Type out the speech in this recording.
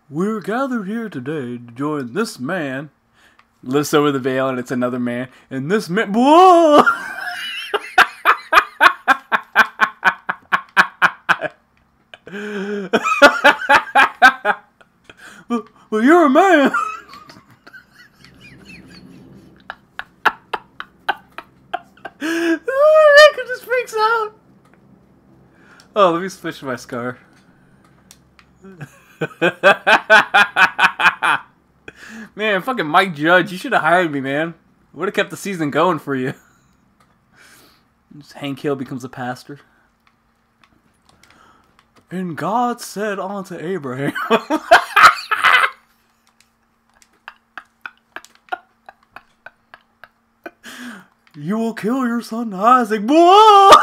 We're gathered here today to join this man. Lifts over the veil and it's another man. And this man. Whoa! Well, you're a man. Nick just freaks out. Oh, let me switch my scar. Man, fucking Mike Judge, you should have hired me, man. Would have kept the season going for you. Just Hank Hill becomes a pastor. And God said unto Abraham. You will kill your son Isaac. Whoa!